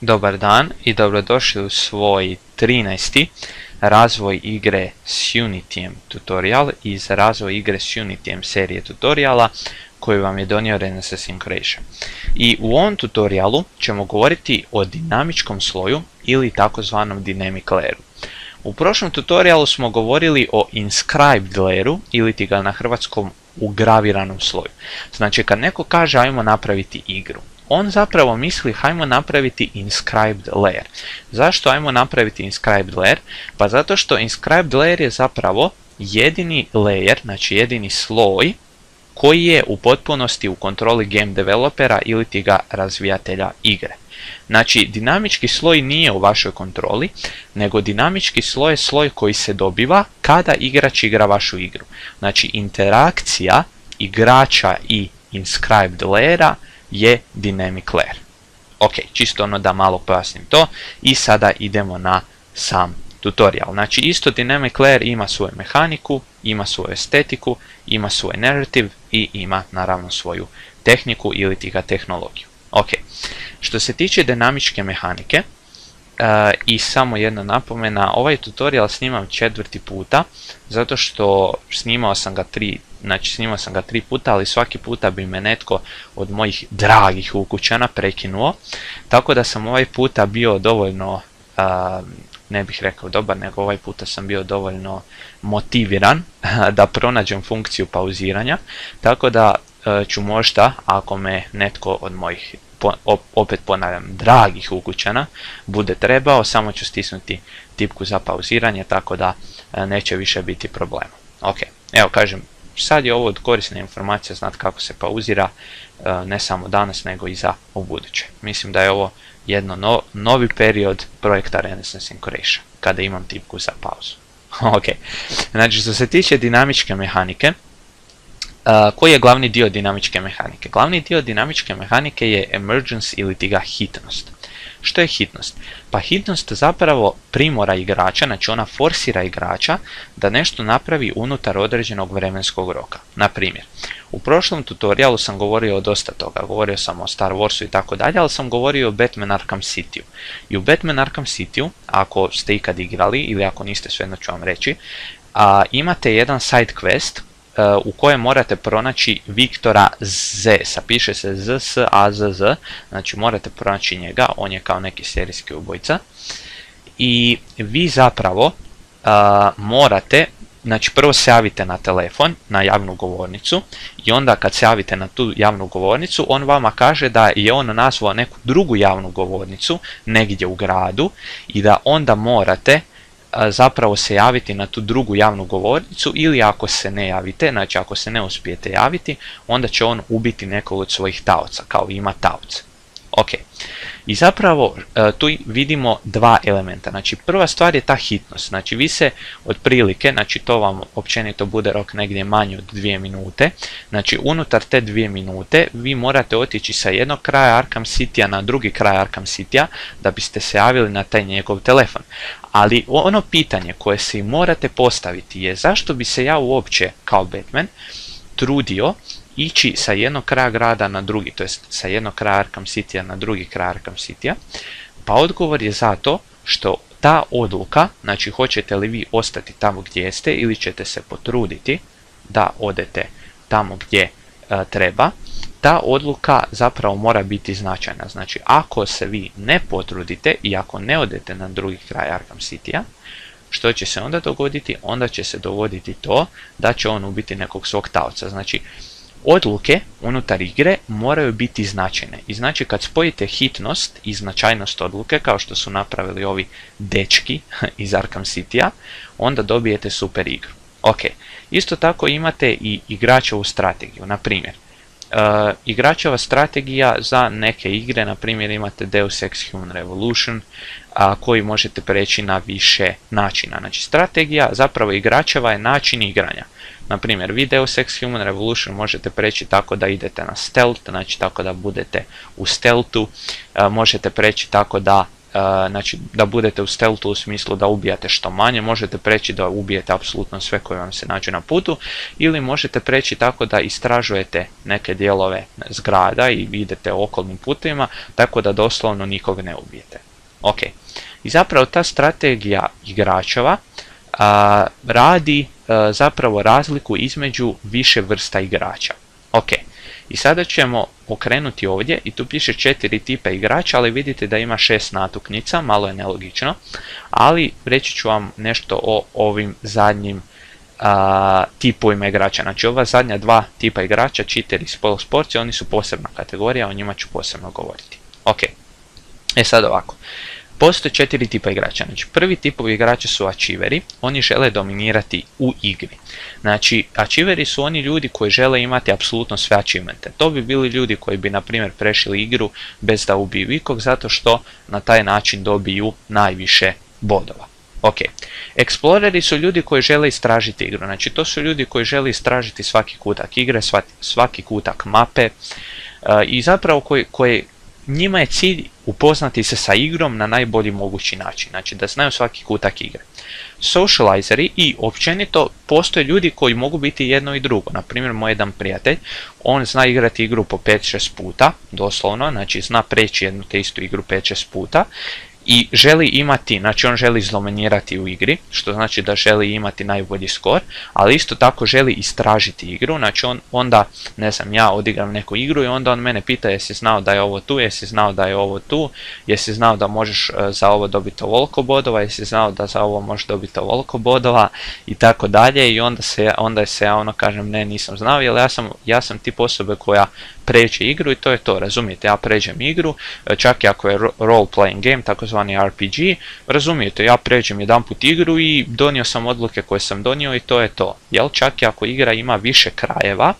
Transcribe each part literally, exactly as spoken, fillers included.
Dobar dan i dobrodošli u svoj trinaesti razvoj igre s Unityjem tutorial iz razvoj igre s Unityjem serije tutoriala koju vam je donio Renesas Syncreation. I u ovom tutorialu ćemo govoriti o dinamičkom sloju ili takozvanom dynamic layeru. U prošlom tutorialu smo govorili o inscribed layeru ili ti ga na hrvatskom ugraviranom sloju. Znači kad neko kaže ajmo napraviti igru, on zapravo misli hajmo napraviti inscribed layer. Zašto ajmo napraviti inscribed layer? Pa zato što inscribed layer je zapravo jedini layer, znači jedini sloj koji je u potpunosti u kontroli game developera ili ti ga razvijatelja igre. Znači dinamički sloj nije u vašoj kontroli, nego dinamički sloj je sloj koji se dobiva kada igrač igra vašu igru. Znači interakcija igrača i inscribed layera je dynamic layer. Ok, čisto ono da malo pojasnim to i sada idemo na sam tutorial. Znači isto dynamic layer ima svoju mehaniku, ima svoju estetiku, ima svoj narrative i ima naravno svoju tehniku ili ti ga tehnologiju. Ok, što se tiče dinamičke mehanike uh, i samo jedna napomena, ovaj tutorial snimam četvrti puta zato što snimao sam ga tri Znači snimao sam ga tri puta, ali svaki puta bi me netko od mojih dragih ukućana prekinuo. Tako da sam ovaj puta bio dovoljno, uh, ne bih rekao dobar, nego ovaj puta sam bio dovoljno motiviran da pronađem funkciju pauziranja. Tako da uh, ću možda, ako me netko od mojih, po, opet ponavljam, dragih ukućana bude trebao, samo ću stisnuti tipku za pauziranje, tako da uh, neće više biti problema. Ok, evo kažem, sad je ovo od korisne informacije znati kako se pauzira, ne samo danas nego i za ubuduće. Mislim da je ovo jedno no, novi period projekta Renesas Syncreation, kada imam tipku za pauzu. Ok, znači što se tiče dinamičke mehanike, uh, koji je glavni dio dinamičke mehanike? Glavni dio dinamičke mehanike je emergence ili ti ga hitnost. Što je hitnost? Pa hitnost zapravo primora igrača, znači ona forsira igrača da nešto napravi unutar određenog vremenskog roka. Na primjer, u prošlom tutorialu sam govorio o dosta toga, govorio sam o Star Warsu i tako dalje, ali sam govorio o Batman Arkham Cityu. I u Batman Arkham Cityu, ako ste ikad igrali ili ako niste, svejedno ću vam reći, a, imate jedan side quest u kojem morate pronaći Viktora Zesa, piše se Z S A Z Z, znači morate pronaći njega, on je kao neki serijski ubojica i vi zapravo uh, morate, znači prvo se javite na telefon, na javnu govornicu i onda kad se javite na tu javnu govornicu, on vama kaže da je on nazvao neku drugu javnu govornicu negdje u gradu i da onda morate zapravo se javiti na tu drugu javnu govornicu ili ako se ne javite, znači ako se ne uspijete javiti, onda će on ubiti nekog od svojih taoca, kao ima taoce. Ok, i zapravo tu vidimo dva elementa, znači prva stvar je ta hitnost, znači vi se otprilike, znači to vam općenito bude rok negdje manji od dvije minute, znači unutar te dvije minute vi morate otići sa jednog kraja Arkham Citya na drugi kraj Arkham Citya da biste se javili na taj njegov telefon. Ali ono pitanje koje se morate postaviti je zašto bi se ja uopće kao Batman trudio ići sa jednog kraja grada na drugi, to jest sa jednog kraja Arkham Citya na drugi kraj Arkham Citya? Pa odgovor je zato što ta odluka, znači hoćete li vi ostati tamo gdje jeste ili ćete se potruditi da odete tamo gdje e, treba, ta odluka zapravo mora biti značajna. Znači ako se vi ne potrudite i ako ne odete na drugi kraj Arkham Citya, što će se onda dogoditi? Onda će se dogoditi to da će on ubiti nekog svog taoca. Znači odluke unutar igre moraju biti značajne. I znači kad spojite hitnost i značajnost odluke, kao što su napravili ovi dečki iz Arkham Citya, onda dobijete super igru. Ok, isto tako imate i igračevu strategiju. Na primjer, Uh, igračeva strategija za neke igre, na primjer imate Deus Ex Human Revolution, a, koji možete preći na više načina. Znači strategija zapravo igračeva je način igranja. Na primjer, vi Deus Ex Human Revolution možete preći tako da idete na stealth, znači tako da budete u stealthu, a, možete preći tako da znači da budete u stealthu u smislu da ubijate što manje, možete preći da ubijete apsolutno sve koje vam se nađe na putu, ili možete preći tako da istražujete neke dijelove zgrada i idete okolnim putovima, tako da doslovno nikog ne ubijete. Ok, i zapravo ta strategija igračeva a, radi a, zapravo razliku između više vrsta igrača. Ok, i sada ćemo okrenuti ovdje i tu piše četiri tipa igrača, ali vidite da ima šest natuknica, malo je nelogično, ali reći ću vam nešto o ovim zadnjim a, tipovima igrača. Znači ova zadnja dva tipa igrača, cheater i spoil sports, oni su posebna kategorija, o njima ću posebno govoriti. Ok, e sad ovako. Postoje četiri tipa igrača. Znači, prvi tipovi igrača su achieveri, oni žele dominirati u igri. Znači, achieveri su oni ljudi koji žele imati apsolutno sve achievemente. To bi bili ljudi koji bi, na primjer, prešli igru bez da ubiju ikog, zato što na taj način dobiju najviše bodova. Ok, exploreri su ljudi koji žele istražiti igru. Znači, to su ljudi koji žele istražiti svaki kutak igre, svaki kutak mape uh, i zapravo koji, koji njima je cilj upoznati se sa igrom na najbolji mogući način, znači da znaju svaki kutak igre. Socializeri i općenito postoje ljudi koji mogu biti jedno i drugo. Na primjer, moj jedan prijatelj, on zna igrati igru po pet šest puta, doslovno, znači zna preći jednu te istu igru pet šest puta i želi imati, znači on želi izdominirati u igri, što znači da želi imati najbolji skor, ali isto tako želi istražiti igru, znači on onda, ne znam, ja odigram neku igru i onda on mene pita jesi znao da je ovo tu, jesi znao da je ovo tu, jesi znao da možeš za ovo dobiti ovoliko bodova, jesi znao da za ovo možeš dobiti ovoliko bodova i tako dalje, i onda se, onda se ja ono kažem ne, nisam znao, jer ja sam, ja sam tip osobe koja pređe igru i to je to, razumijete, ja pređem igru, čak i ako je role playing game, takozvani R P G, razumijete, ja pređem jedanput igru i donio sam odluke koje sam donio i to je to, jel, čak i ako igra ima više krajeva,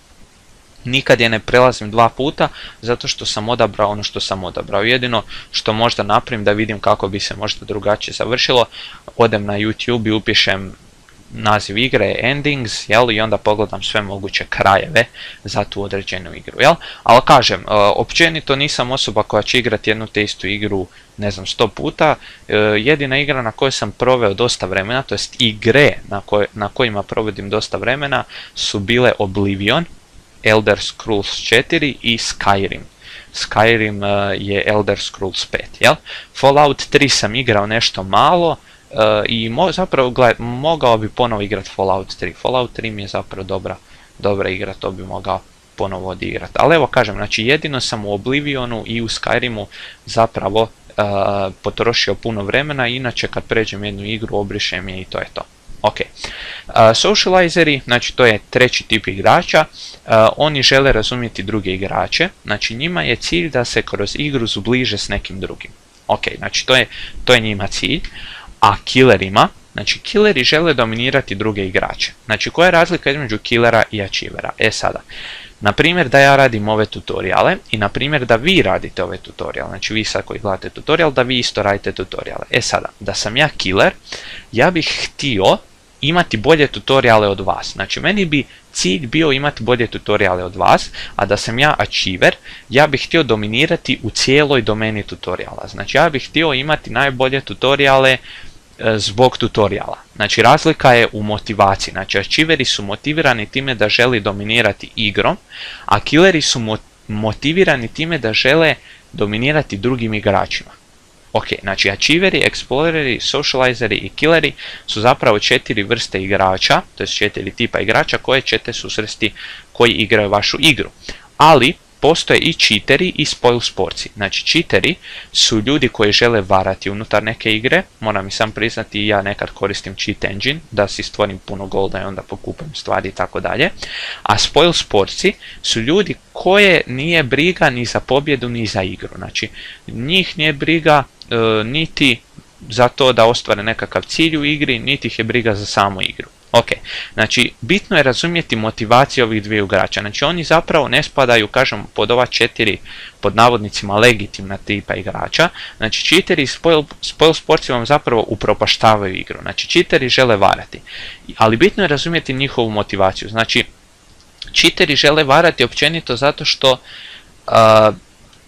nikad je ne prelazim dva puta, zato što sam odabrao ono što sam odabrao. Jedino što možda napravim da vidim kako bi se možda drugačije završilo, odem na YouTube i upišem naziv igre, endings, jel, i onda pogledam sve moguće krajeve za tu određenu igru, jel? Ali kažem, općenito nisam osoba koja će igrati jednu te istu igru, ne znam, sto puta. Jedina igra na kojoj sam proveo dosta vremena, to jest igre na, koj, na kojima provodim dosta vremena, su bile Oblivion, Elder Scrolls četiri i Skyrim. Skyrim je Elder Scrolls pet, jel? Fallout tri sam igrao nešto malo, Uh, i mo zapravo gled, mogao bi ponovo igrati Fallout tri. Fallout tri mi je zapravo dobra, dobra igra, to bi mogao ponovo odigrati. Ali evo kažem, znači jedino sam u Oblivionu i u Skyrimu zapravo uh, potrošio puno vremena, inače kad pređem jednu igru obrišem je i to je to. Ok, uh, socializeri, znači to je treći tip igrača, uh, oni žele razumjeti druge igrače, znači njima je cilj da se kroz igru zbliže s nekim drugim. Ok, znači to je, to je njima cilj. A killerima, znači killeri žele dominirati druge igrače. Znači koja je razlika između killera i achievera? E sada, na primjer da ja radim ove tutoriale i na primjer da vi radite ove tutoriale, znači vi sad koji gledate tutorial, da vi isto radite tutoriale. E sada, da sam ja killer, ja bih htio imati bolje tutoriale od vas. Znači meni bi cilj bio imati bolje tutoriale od vas, a da sam ja achiever, ja bih htio dominirati u cijeloj domeni tutoriala. Znači ja bih htio imati najbolje tutoriale e, zbog tutoriala. Znači razlika je u motivaciji. Znači achieveri su motivirani time da želi dominirati igrom, a killeri su mo motivirani time da žele dominirati drugim igračima. Ok, znači achieveri, exploreri, socializeri i killeri su zapravo četiri vrste igrača, to je četiri tipa igrača koje ćete susresti koji igraju vašu igru. Ali postoje i cheateri i spoil sportsi. Znači cheateri su ljudi koji žele varati unutar neke igre, moram i sam priznati, ja nekad koristim cheat engine da si stvorim puno golda i onda pokupam stvari i tako dalje. A spoil sportsi su ljudi koje nije briga ni za pobjedu ni za igru. Znači njih nije briga e, niti za to da ostvare nekakav cilj u igri, niti ih je briga za samu igru. Ok, znači bitno je razumjeti motivaciju ovih dviju igrača, znači oni zapravo ne spadaju, kažem, pod ova četiri, pod navodnicima, legitimna tipa igrača, znači cheateri i spoil, spoil sportsi vam zapravo upropaštavaju igru, znači cheateri žele varati, ali bitno je razumjeti njihovu motivaciju, znači cheateri žele varati općenito zato što uh,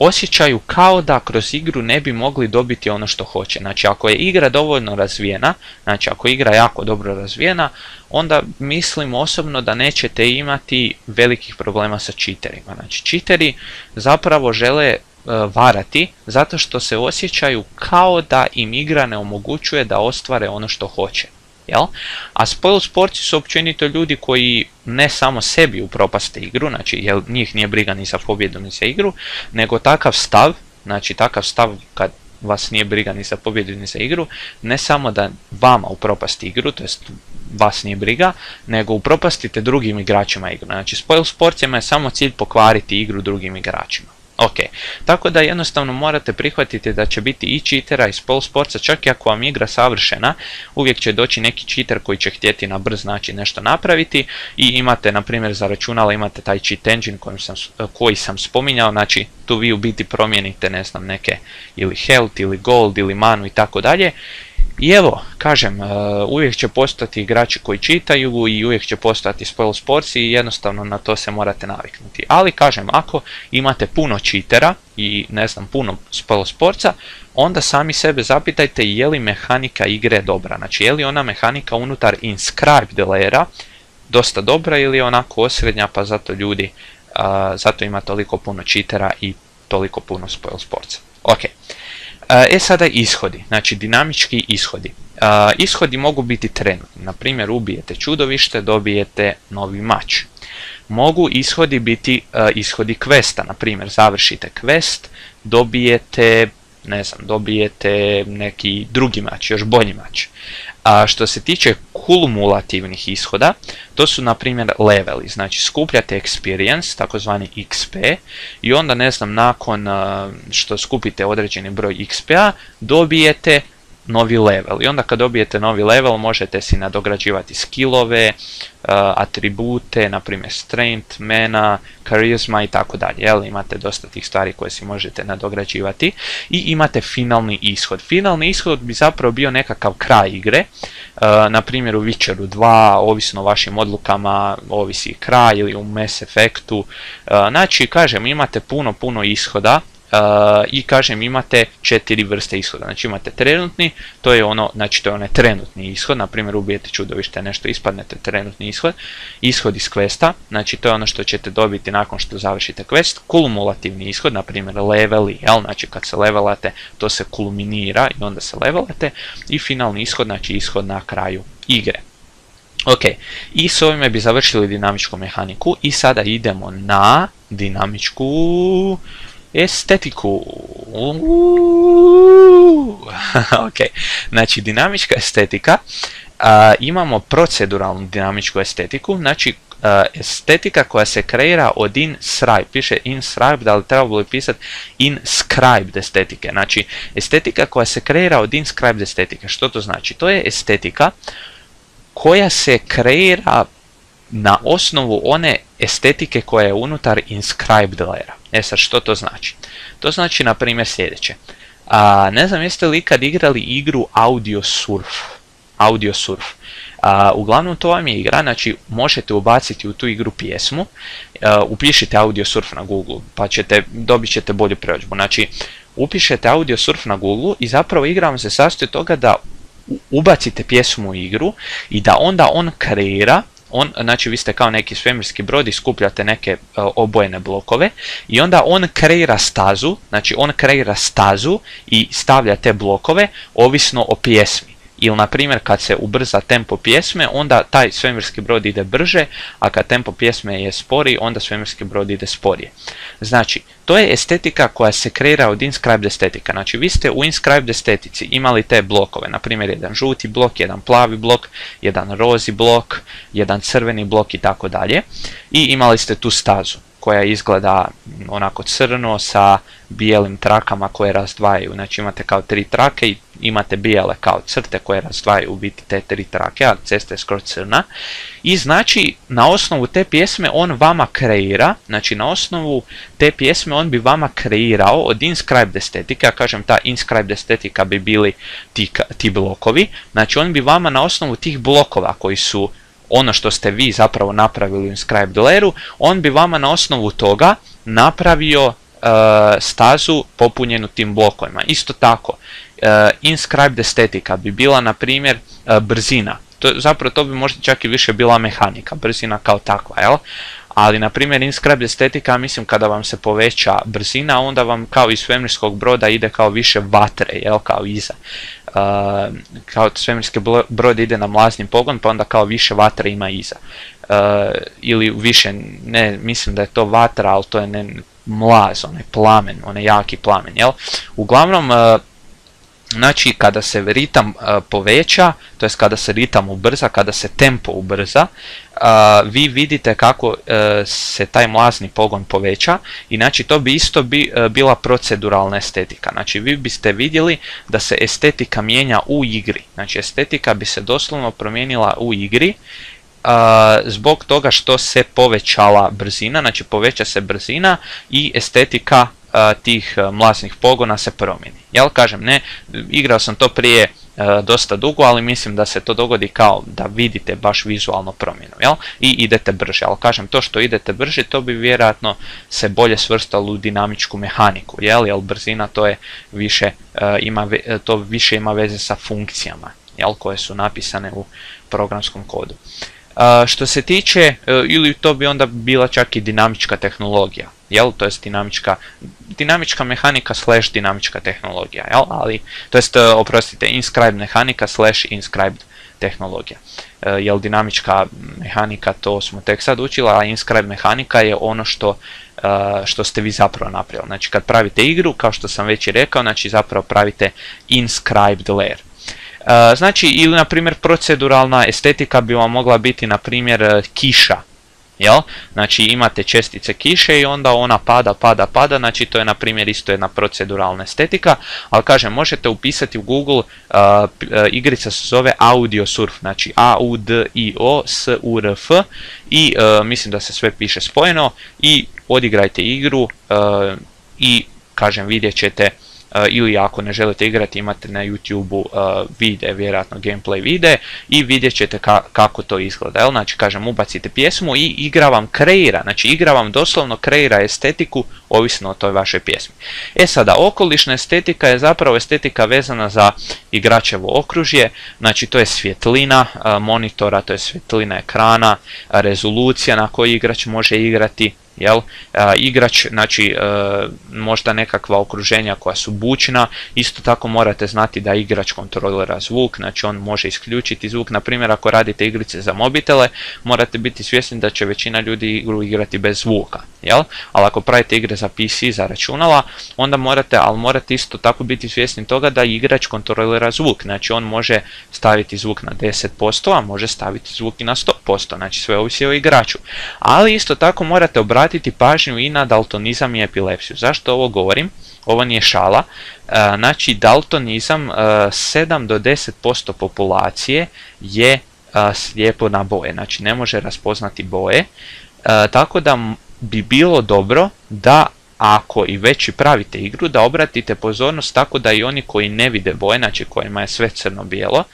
osjećaju kao da kroz igru ne bi mogli dobiti ono što hoće. Znači ako je igra dovoljno razvijena, znači ako je igra jako dobro razvijena, onda mislim osobno da nećete imati velikih problema sa cheaterima. Znači cheateri zapravo žele varati zato što se osjećaju kao da im igra ne omogućuje da ostvare ono što hoće. Jel? A spoil sportsi su općenito ljudi koji ne samo sebi upropaste igru, znači jel, njih nije briga ni za pobjedu ni za igru, nego takav stav, znači takav stav kad vas nije briga ni za pobjedu ni za igru, ne samo da vama upropasti igru, to jest vas nije briga, nego upropastite drugim igračima igru. Znači spoil sportsima je samo cilj pokvariti igru drugim igračima. Ok, tako da jednostavno morate prihvatiti da će biti i cheatera i spoil sportsa, čak i ako vam igra savršena, uvijek će doći neki cheater koji će htjeti na brz način nešto napraviti i imate, na primjer, za računala imate taj cheat engine koji sam, koji sam spominjao, znači tu vi u biti promijenite, ne znam, neke ili health ili gold ili manu i tako dalje. I evo, kažem, uvijek će postojati igrači koji čitaju i uvijek će postojati spoil sports i jednostavno na to se morate naviknuti. Ali kažem, ako imate puno cheatera i ne znam, puno spoil sportsa, onda sami sebe zapitajte je li mehanika igre dobra. Znači je li ona mehanika unutar inscribed layera dosta dobra ili je onako osrednja, pa zato ljudi, uh, zato ima toliko puno cheatera i toliko puno spoil sportsa. Ok. E sada ishodi, znači dinamički ishodi. E, ishodi mogu biti trenutni, na primjer ubijete čudovište, dobijete novi mač. Mogu ishodi biti e, ishodi questa, na primjer završite quest, dobijete, ne znam, dobijete neki drugi mač, još bolji mač. A što se tiče kumulativnih ishoda, to su na primjer leveli, znači skupljate experience, takozvani X P, i onda ne znam, nakon što skupite određeni broj X P-a, dobijete novi level. I onda kad dobijete novi level možete si nadograđivati skillove, uh, atribute, na primjer strength, mana, charisma i tako dalje. Jel, imate dosta tih stvari koje si možete nadograđivati i imate finalni ishod. Finalni ishod bi zapravo bio nekakav kraj igre, uh, na primjer u Witcheru dva, ovisno o vašim odlukama, ovisi kraj, ili u Mass Effectu. Uh, znači, kažem, imate puno, puno ishoda. Uh, i kažem, imate četiri vrste ishoda. Znači imate trenutni, to je ono, znači to je onaj trenutni ishod, na primjer ubijete čudovište, nešto ispadnete, trenutni ishod. Ishod iz questa, znači to je ono što ćete dobiti nakon što završite quest. Kumulativni ishod, na primjer leveli, jel? Znači kad se levelate, to se kulminira i onda se levelate. I finalni ishod, znači ishod na kraju igre. Ok, i s ovime bi završili dinamičku mehaniku i sada idemo na dinamičku estetiku. Ok, znači dinamička estetika, uh, imamo proceduralnu dinamičku estetiku, znači uh, estetika koja se kreira od inscribed, piše inscribed, ali trebalo bi pisati inscribed estetike, znači estetika koja se kreira od inscribed estetike. Što to znači? To je estetika koja se kreira na osnovu one estetike koja je unutar inscribed layera. E sad, što to znači? To znači, na primjer, sljedeće. A, ne znam, jeste li ikad igrali igru Audio Surf? Audio Surf. A, uglavnom, to vam je igra, znači možete ubaciti u tu igru pjesmu, a, upišite Audio Surf na Google, pa ćete, dobit ćete bolju predođbu. Znači, upišete Audio Surf na Google i zapravo igra vam se sastoji toga da ubacite pjesmu u igru i da onda on kreira. On, znači vi ste kao neki svemirski brod i skupljate neke uh, obojene blokove i onda on kreira stazu, znači on kreira stazu i stavlja te blokove ovisno o pjesmi. Ili na primjer kad se ubrza tempo pjesme, onda taj svemirski brod ide brže, a kad tempo pjesme je sporiji, onda svemirski brod ide sporije. Znači, to je estetika koja se kreira od inscribed estetika. Znači, vi ste u inscribed estetici imali te blokove, na primjer jedan žuti blok, jedan plavi blok, jedan rozi blok, jedan crveni blok i tako dalje. I imali ste tu stazu koja izgleda onako crno sa bijelim trakama koje razdvajaju. Znači imate kao tri trake i imate bijele kao crte koje razdvajaju u biti te tri trake, a cesta je skroz crna. I znači na osnovu te pjesme on vama kreira, znači na osnovu te pjesme on bi vama kreirao od inscribed estetike, ja kažem ta inscribed estetika bi bili ti, ti blokovi, znači on bi vama na osnovu tih blokova koji su ono što ste vi zapravo napravili u inscribed layeru, on bi vama na osnovu toga napravio stazu popunjenu tim blokovima. Isto tako, uh, inscribed estetika bi bila, na primjer, uh, brzina. To, zapravo to bi možda čak i više bila mehanika, brzina kao takva, jel? Ali, na primjer, inscribed estetika, mislim, kada vam se poveća brzina, onda vam kao iz svemirskog broda ide kao više vatre, jel, kao iza. Uh, kao svemirski brod ide na mlazni pogon, pa onda kao više vatre ima iza. Uh, ili više, ne, mislim da je to vatra, ali to je ne, mlaz, onaj plamen, onaj jaki plamen, jel? Uglavnom, uh, znači, kada se ritam uh, poveća, to jest kada se ritam ubrza, kada se tempo ubrza, uh, vi vidite kako uh, se taj mlazni pogon poveća i znači to bi isto bi, uh, bila proceduralna estetika. Znači, vi biste vidjeli da se estetika mijenja u igri. Znači, estetika bi se doslovno promijenila u igri uh, zbog toga što se povećala brzina, znači poveća se brzina i estetika tih mlaznih pogona se promijeni. Jel, kažem, ne, igrao sam to prije e, dosta dugo, ali mislim da se to dogodi kao da vidite baš vizualno promjenu, jel, i idete brže. Ali kažem, to što idete brže, to bi vjerojatno se bolje svrstalo u dinamičku mehaniku, jel, jel brzina to je više, e, ima, to više ima veze sa funkcijama, jel, koje su napisane u programskom kodu. Uh, što se tiče, uh, ili to bi onda bila čak i dinamička tehnologija, jel, to jest dinamička, dinamička mehanika slash dinamička tehnologija, jel, ali, to jest, uh, oprostite, inscribed mehanika slash inscribed tehnologija, uh, jel, dinamička mehanika, to smo tek sad učili, a inscribed mehanika je ono što, uh, što ste vi zapravo napravili. Znači, kad pravite igru, kao što sam već i rekao, znači zapravo pravite inscribed layer. Uh, znači, ili na primjer proceduralna estetika bi vam mogla biti, na primjer, kiša, jel? Znači, imate čestice kiše i onda ona pada, pada, pada, znači to je, na primjer, isto jedna proceduralna estetika, ali kažem, možete upisati u Google, uh, igrica se zove Audio Surf, znači A U D I O S U R F i uh, mislim da se sve piše spojeno i odigrajte igru uh, i, kažem, vidjet ćete. Uh, ili ako ne želite igrati, imate na YouTube-u uh, videe, vjerojatno gameplay videe i vidjet ćete ka kako to izgleda. Jel? Znači, kažem, ubacite pjesmu i igra vam kreira, znači igra vam doslovno kreira estetiku ovisno o toj vašoj pjesmi. E sada, okolišna estetika je zapravo estetika vezana za igračevo okružje, znači to je svjetlina uh, monitora, to je svjetlina ekrana, rezolucija na kojoj igrač može igrati, jel, uh, igrač, znači uh, možda nekakva okruženja koja su bučna, isto tako morate znati da igrač kontrolira zvuk, znači on može isključiti zvuk, na primjer ako radite igrice za mobitele, morate biti svjesni da će većina ljudi igru igrati bez zvuka, jel, ali ako pravite igre za P C, za računala, onda morate, ali morate isto tako biti svjesni toga da igrač kontrolira zvuk, znači on može staviti zvuk na deset posto, a može staviti zvuk i na sto posto, znači sve ovisi o igraču, ali isto tako morate obratiti pažnju i na daltonizam i epilepsiju. Zašto ovo govorim? Ovo nije šala. E, znači, daltonizam, e, sedam do deset posto populacije je e, slijepo na boje, znači ne može raspoznati boje, e, tako da bi bilo dobro da ako i već i pravite igru, da obratite pozornost tako da i oni koji ne vide boje, znači kojima je sve crno-bijelo,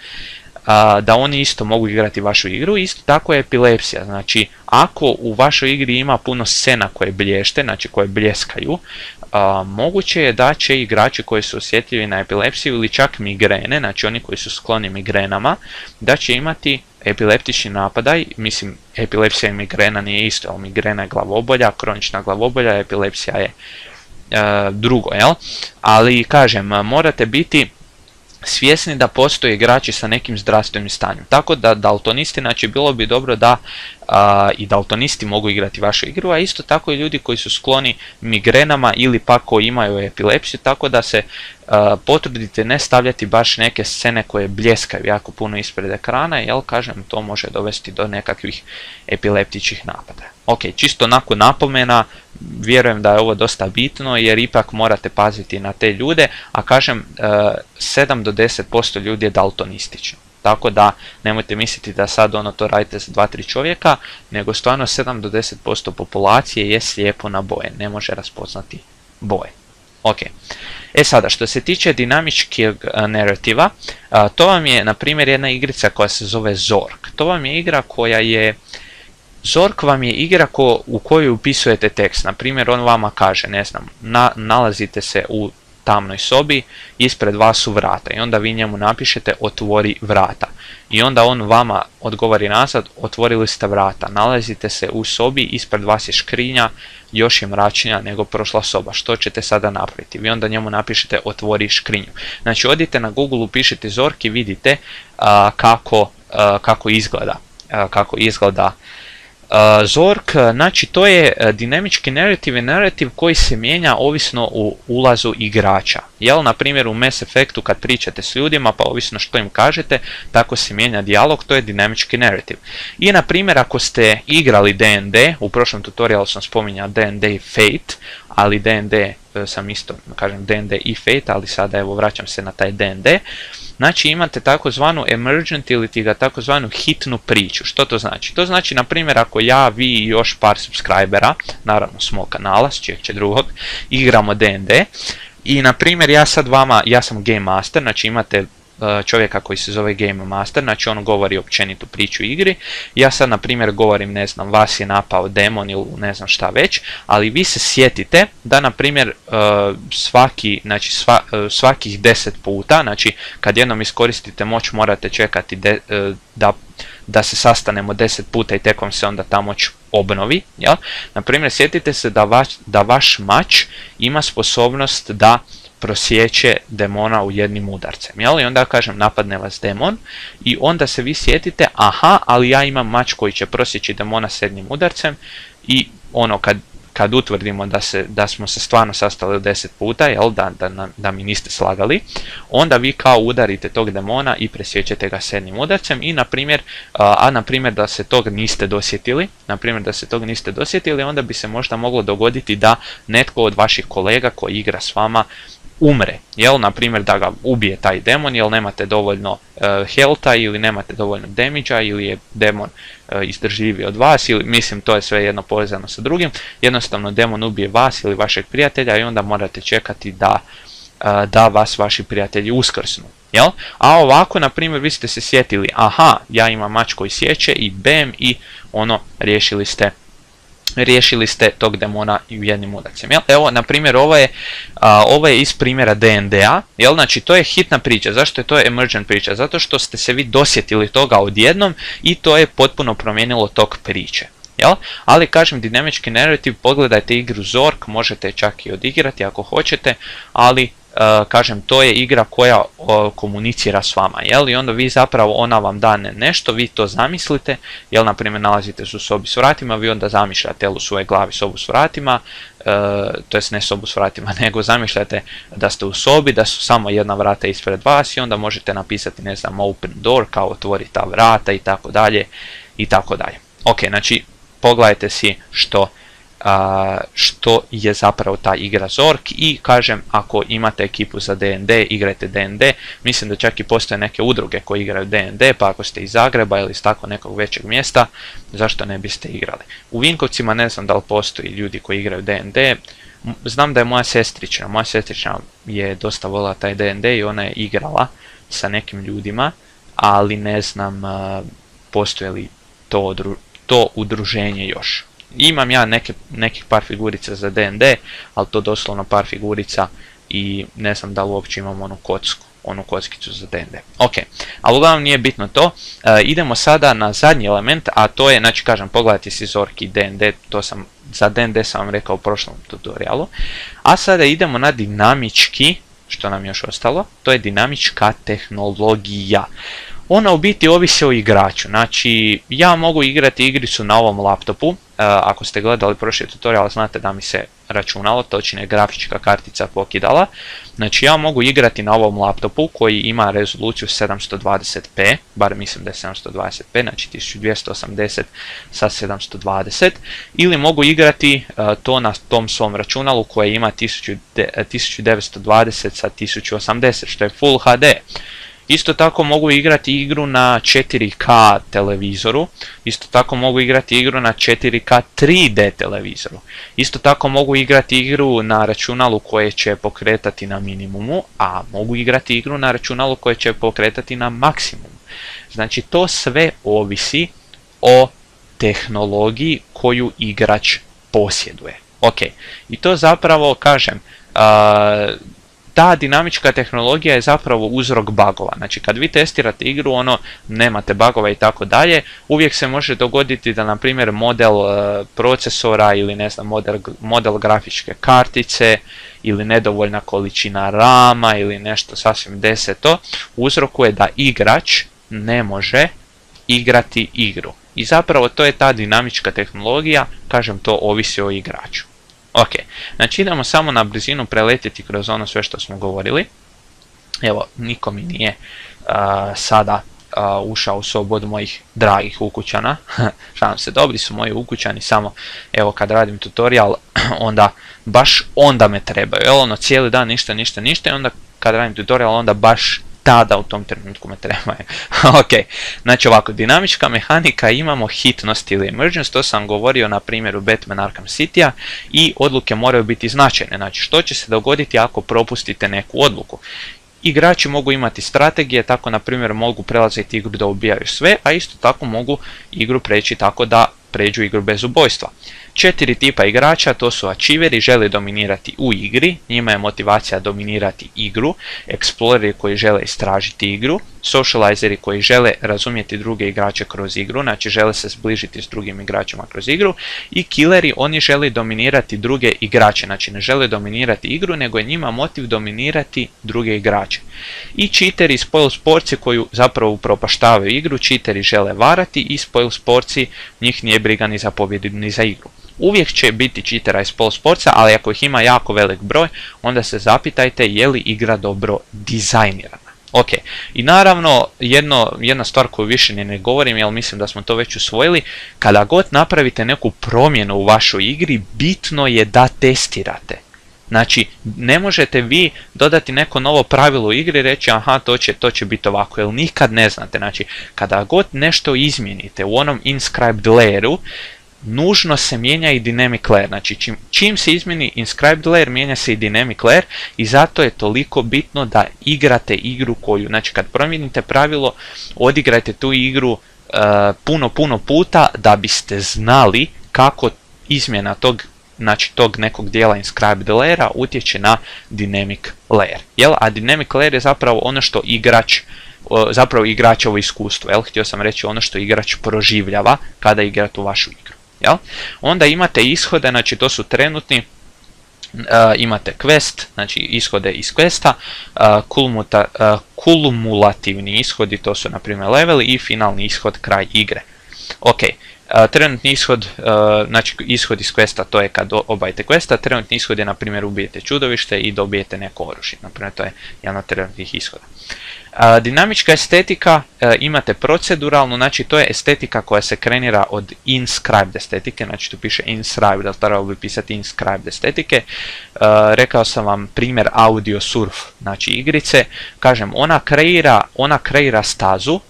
da oni isto mogu igrati vašu igru. Isto tako je epilepsija, znači ako u vašoj igri ima puno scena koje blješte, znači koje bljeskaju, a, moguće je da će igrači koji su osjetljivi na epilepsiju ili čak migrene, znači oni koji su skloni migrenama, da će imati epileptični napadaj. Mislim, epilepsija i migrena nije isto, ali migrena je glavobolja, kronična glavobolja, epilepsija je e, drugo, jel? Ali kažem, morate biti svjesni da postoje igrači sa nekim zdravstvenim stanjem. Tako da daltonisti, znači bilo bi dobro da a, i daltonisti mogu igrati vašu igru, a isto tako i ljudi koji su skloni migrenama ili pa koji imaju epilepsiju, tako da se a, potrudite ne stavljati baš neke scene koje bljeskaju jako puno ispred ekrana, jel, kažem, to može dovesti do nekakvih epileptičnih napada. Ok, čisto nakon napomena, vjerujem da je ovo dosta bitno jer ipak morate paziti na te ljude, a kažem, sedam do deset posto ljudi je daltonistično. Tako da nemojte misliti da sad ono to radite za dva tri čovjeka, nego stvarno sedam do deset posto populacije je slijepo na boje, ne može raspoznati boje. Ok. E sada, što se tiče dinamičkog narativa, to vam je, na primjer, jedna igrica koja se zove Zork. To vam je igra koja je Zork vam je igra ko, u kojoj upisujete tekst. Na primjer, on vama kaže, ne znam, na, nalazite se u tamnoj sobi, ispred vas su vrata i onda vi njemu napišete otvori vrata. I onda on vama odgovori nazad, otvorili ste vrata, nalazite se u sobi, ispred vas je škrinja, još je mračnija nego prošla soba. Što ćete sada napraviti? Vi onda njemu napišete otvori škrinju. Znači odite na Google, upišite Zork i vidite a, kako, a, kako izgleda. A, kako izgleda Uh, Zork, znači to je dinamički narrative narrative koji se mijenja ovisno o ulazu igrača. Jel, na primjer u Mass Effectu kad pričate s ljudima, pa ovisno što im kažete, tako se mijenja dijalog, to je dinamički narrative. I na primjer ako ste igrali D and D, u prošlom tutorialu sam spominjao D and D i Fate, ali D and D sam isto, kažem D and D i Fate, ali sada evo vraćam se na taj D and D. Znači imate takozvanu emergent ili ti ga takozvanu hitnu priču. Što to znači? To znači, na primjer, ako ja, vi i još par subscribera, naravno s mog kanala, s čijeg će drugog, igramo D and D i na primjer ja sad vama, ja sam Game Master, znači imate čovjeka koji se zove Game Master, znači on govori općenitu priču igri. Ja sad na primjer govorim, ne znam, vas je napao demon ili ne znam šta već, ali vi se sjetite da na primjer svaki, znači sva, svakih deset puta, znači kad jednom iskoristite moć morate čekati de, da, da se sastanemo deset puta i tek vam se onda ta moć obnovi. Jel? Na primjer sjetite se da, vaš, da vaš mač ima sposobnost da prosjeće demona u jednim udarcem. Jel? I onda kažem napadne vas demon i onda se vi sjetite, aha, ali ja imam mač koji će prosjeći demona s jednim udarcem i ono kad, kad utvrdimo da, se, da smo se stvarno sastali deset puta, jel? Da, da, da mi niste slagali, onda vi kao udarite tog demona i presjećete ga s jednim udarcem i na primjer, a, a na primjer da se tog niste dosjetili, na primjer da se tog niste dosjetili, onda bi se možda moglo dogoditi da netko od vaših kolega koji igra s vama umre, jel, na primjer da ga ubije taj demon, jel nemate dovoljno uh, healtha ili nemate dovoljno damage-a ili je demon uh, izdržljiviji od vas, ili mislim to je sve jedno povezano sa drugim, jednostavno demon ubije vas ili vašeg prijatelja i onda morate čekati da, uh, da vas vaši prijatelji uskrsnu, jel, a ovako na primjer vi ste se sjetili, aha, ja imam mač koji sjeće i bam i ono, riješili ste riješili ste tog demona i u jednim udarcem. Jel? Evo, na primjer, ovo je, a, ovo je iz primjera D and D-a, jel? Znači, to je hitna priča. Zašto je to emergent priča? Zato što ste se vi dosjetili toga odjednom i to je potpuno promijenilo tok priče. Jel? Ali, kažem, dinamički narrative, pogledajte igru Zork, možete čak i odigrati ako hoćete, ali Uh, kažem, to je igra koja uh, komunicira s vama, jel? I onda vi zapravo, ona vam da nešto, vi to zamislite, jel, na primjer nalazite se u sobi s vratima, vi onda zamišljate, jel, u svojoj glavi sobu s vratima, uh, to jest ne sobu s vratima, nego zamišljate da ste u sobi, da su samo jedna vrata ispred vas i onda možete napisati, ne znam, open door, kao otvori ta vrata i tako dalje, i tako dalje. Ok, znači, pogledajte si što Uh, što je zapravo ta igra Zork i kažem, ako imate ekipu za D and D, igrajte D and D, mislim da čak i postoje neke udruge koje igraju D and D, pa ako ste iz Zagreba ili iz tako nekog većeg mjesta, zašto ne biste igrali. U Vinkovcima ne znam da li postoji ljudi koji igraju D and D, znam da je moja sestrična, moja sestrična je dosta volila taj D and D i ona je igrala sa nekim ljudima, ali ne znam uh, postoje li to, to udruženje još. Imam ja neke, nekih par figurica za D and D, ali to doslovno par figurica i ne znam da li uopće imam onu kocku, onu kockicu za D and D. Ok, ali uglavnom nije bitno to. E, idemo sada na zadnji element, a to je, znači kažem, pogledajte si Zork i D and D, to sam, za D and D sam vam rekao u prošlom tutorialu. A sada idemo na dinamički, što nam još ostalo, to je dinamička tehnologija. Ona u biti ovisi o igraču, znači ja mogu igrati igricu na ovom laptopu, uh, ako ste gledali prošli tutorial znate da mi se računalo, točnije grafička kartica pokidala, znači ja mogu igrati na ovom laptopu koji ima rezoluciju sedamsto dvadeset p, bar mislim da je sedamsto dvadeset p, znači tisuću dvjesto osamdeset sa sedamsto dvadeset, ili mogu igrati uh, to na tom svom računalu koje ima tisuću devetsto dvadeset sa tisuću osamdeset, što je Full H D. Isto tako mogu igrati igru na četiri K televizoru, isto tako mogu igrati igru na četiri K tri D televizoru, isto tako mogu igrati igru na računalu koje će pokretati na minimumu, a mogu igrati igru na računalu koje će pokretati na maksimumu. Znači to sve ovisi o tehnologiji koju igrač posjeduje. Ok, i to zapravo, kažem, uh, ta dinamička tehnologija je zapravo uzrok bugova. Znači kad vi testirate igru, ono, nemate bugova i tako dalje, uvijek se može dogoditi da, na primjer, model uh, procesora ili ne znam, model, model grafičke kartice ili nedovoljna količina rama ili nešto sasvim deseto uzrokuje da igrač ne može igrati igru. I zapravo to je ta dinamička tehnologija, kažem, to ovisi o igraču. Ok, znači idemo samo na brzinu preletiti kroz ono sve što smo govorili. Evo, niko mi nije uh, sada uh, ušao u sobu od mojih dragih ukućana. Šalim se, dobri su moji ukućani, samo evo kad radim tutorial, onda baš onda me trebaju. Evo, ono, cijeli dan ništa, ništa, ništa i onda kad radim tutorial, onda baš tada u tom trenutku me trebaju. Ok, znači ovako, dinamička mehanika, imamo hitnost ili emergence, to sam govorio na primjeru Batman Arkham City-a, i odluke moraju biti značajne. Znači što će se dogoditi ako propustite neku odluku? Igrači mogu imati strategije, tako na primjer mogu prelaziti igru da ubijaju sve, a isto tako mogu igru preći tako da pređu igru bez ubojstva. Četiri tipa igrača, to su achieveri, žele dominirati u igri, njima je motivacija dominirati igru, exploreri koji žele istražiti igru, socializeri koji žele razumjeti druge igrače kroz igru, znači žele se zbližiti s drugim igračima kroz igru, i killeri, oni žele dominirati druge igrače, znači ne žele dominirati igru, nego je njima motiv dominirati druge igrače. I cheateri, spoil sportsi koji zapravo upropaštavaju igru, cheateri žele varati i spoil sportsi, njih nije briga ni za pobjedu ni za igru. Uvijek će biti cheatera i spoil sportsa, ali ako ih ima jako velik broj, onda se zapitajte je li igra dobro dizajnirana. Ok, i naravno jedno, jedna stvar koju više ne, ne govorim, jer mislim da smo to već usvojili, kada god napravite neku promjenu u vašoj igri, bitno je da testirate. Znači, ne možete vi dodati neko novo pravilo u igri i reći aha, to će, to će biti ovako, jer nikad ne znate. Znači, kada god nešto izmijenite u onom inscribed layeru, nužno se mijenja i dynamic layer. Znači čim, čim se izmijeni inscribed layer, mijenja se i dynamic layer, i zato je toliko bitno da igrate igru koju, znači kad promijenite pravilo, odigrajte tu igru uh, puno puno puta da biste znali kako izmjena tog, znači tog nekog dijela inscribed layera utječe na dynamic layer. Jel? A dynamic layer je zapravo ono što igrač zapravo igračevo iskustvo, jel? Htio sam reći ono što igrač proživljava kada igra tu vašu igru. Jel? Onda imate ishode, znači to su trenutni, uh, imate quest, znači ishode iz questa, uh, kulmuta, uh, kumulativni ishodi, to su na primjer leveli, i finalni ishod, kraj igre. Ok, uh, trenutni ishod, uh, znači ishod iz questa, to je kad obavite questa, trenutni ishod je na primjer ubijete čudovište i dobijete neko oružje, na primjer to je jedan od trenutnih ishoda. Uh, dinamička estetika, uh, imate proceduralnu, znači to je estetika koja se krenira od inscribed estetike, znači tu piše inscribed, ali trebalo bi pisati inscribed estetike. Uh, rekao sam vam primjer audio surf, znači igrice, kažem, ona kreira, ona kreira stazu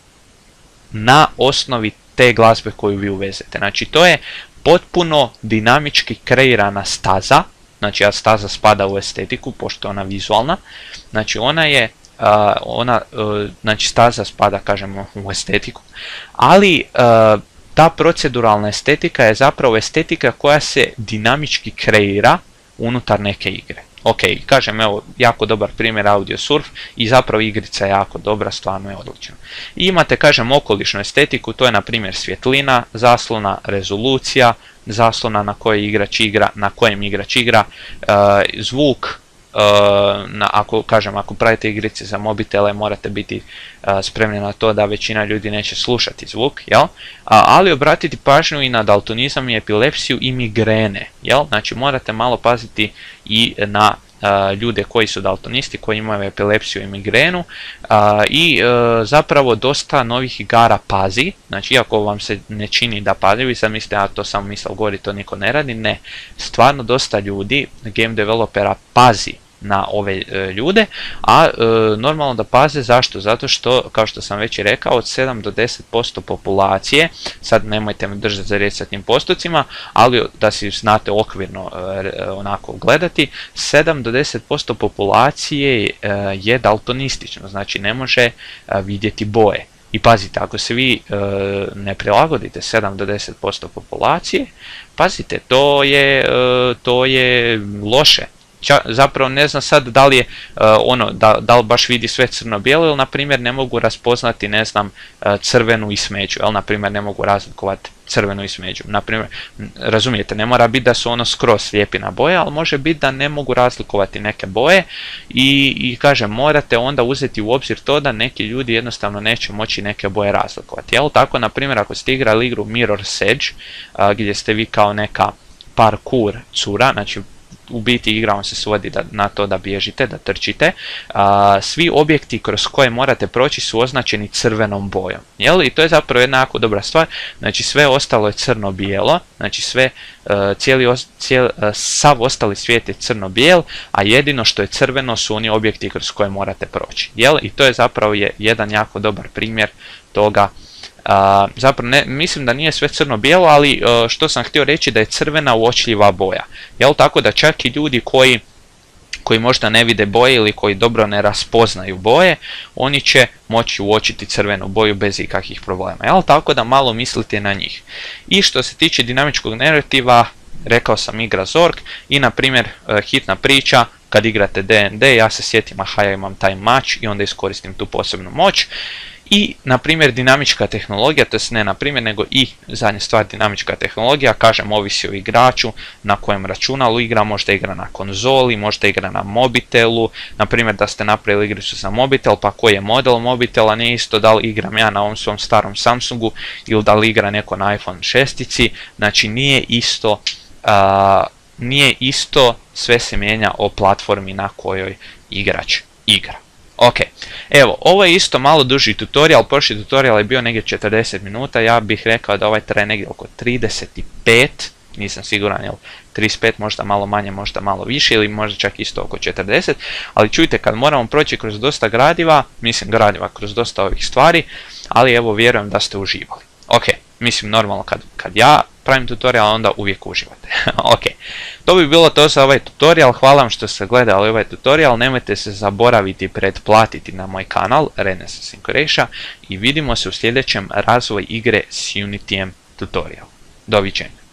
na osnovi te glazbe koju vi uvezete. Znači to je potpuno dinamički kreirana staza, znači a staza spada u estetiku, pošto je ona vizualna, znači ona je Uh, ona, uh, znači staza spada, kažemo, u estetiku, ali uh, ta proceduralna estetika je zapravo estetika koja se dinamički kreira unutar neke igre. Ok, kažem, evo, jako dobar primjer audio surf, i zapravo igrica je jako dobra, stvarno je odlična. I imate, kažem, okolišnu estetiku, to je na primjer svjetlina, zaslona, rezolucija, zaslona na kojoj igrač igra, na kojem igrač igra, uh, zvuk. Uh, na, ako kažem, ako pravite igrice za mobitele, morate biti uh, spremni na to da većina ljudi neće slušati zvuk, jel? Uh, ali obratiti pažnju i na daltonizam i epilepsiju i migrene, jel? Znači morate malo paziti i na uh, ljude koji su daltonisti, koji imaju epilepsiju i migrenu, uh, i uh, zapravo dosta novih igara pazi, znači iako vam se ne čini da pazi, vi sad mislite, a to sam mislio gori, to niko ne radi, ne, stvarno dosta ljudi, game developera, pazi na ove e, ljude, a e, normalno da paze, zašto? Zato što, kao što sam već i rekao, od sedam do deset posto populacije, sad nemojte me držati za riječ sa tim postocima, ali da si znate okvirno e, onako gledati, sedam do deset posto populacije e, je daltonistično, znači ne može e, vidjeti boje. I pazite, ako se vi e, ne prilagodite sedam do deset posto populacije, pazite, to je, e, to je loše. Ča, zapravo ne znam sad da li je uh, ono, da, da li baš vidi sve crno-bijelo ili na primjer ne mogu raspoznati, ne znam, uh, crvenu i smeđu, jel na primjer ne mogu razlikovati crvenu i smeđu. Na primjer, razumijete, ne mora biti da su ono skroz slijepi na boje, ali može biti da ne mogu razlikovati neke boje i, i kažem, morate onda uzeti u obzir to da neki ljudi jednostavno neće moći neke boje razlikovati. Jel tako, na primjer, ako ste igrali igru Mirror's Edge, uh, gdje ste vi kao neka parkour cura, znači u biti igra vam se svodi da, na to da bježite, da trčite. A, svi objekti kroz koje morate proći su označeni crvenom bojom. Jel? I to je zapravo jedna jako dobra stvar. Znači sve ostalo je crno-bijelo, znači sve, uh, cijeli, cijel, uh, sav ostali svijet je crno-bijel, a jedino što je crveno su oni objekti kroz koje morate proći. Jel? I to je zapravo je jedan jako dobar primjer toga. Uh, zapravo ne, mislim da nije sve crno-bijelo, ali uh, što sam htio reći da je crvena uočljiva boja. Jel, tako da čak i ljudi koji, koji možda ne vide boje ili koji dobro ne raspoznaju boje, oni će moći uočiti crvenu boju bez ikakvih problema. Jel, tako da malo mislite na njih. I što se tiče dinamičkog narativa, rekao sam igra Zork i na primjer uh, hitna priča. Kad igrate D and D, ja se sjetim, aha, ja imam taj mač i onda iskoristim tu posebnu moć. I, na primjer, dinamička tehnologija, to je ne na primjer, nego i zadnja stvar, dinamička tehnologija, kažem, ovisi o igraču, na kojem računalu igra, možda igra na konzoli, možda igra na mobitelu, na primjer da ste napravili igricu za mobitel, pa koji je model mobitela, nije isto da li igram ja na ovom svom starom Samsungu ili da li igra neko na iPhone šest, znači nije isto, uh, nije isto, sve se mijenja o platformi na kojoj igrač igra. Ok, evo, ovo je isto malo duži tutorial, prošli tutorial je bio negdje četrdeset minuta, ja bih rekao da ovaj traje negdje oko trideset pet, nisam siguran, jel, trideset pet, možda malo manje, možda malo više ili možda čak isto oko četrdeset, ali čujte, kad moramo proći kroz dosta gradiva, mislim gradiva kroz dosta ovih stvari, ali evo, vjerujem da ste uživali. Ok, mislim normalno kad, kad ja pravim tutorial, onda uvijek uživate. Ok, to bi bilo to za ovaj tutorial, hvala vam što ste gledali ovaj tutorial, nemojte se zaboraviti pretplatiti na moj kanal Renesans in Croatia i vidimo se u sljedećem razvoj igre s Unityjem tutorial. Doviđenja.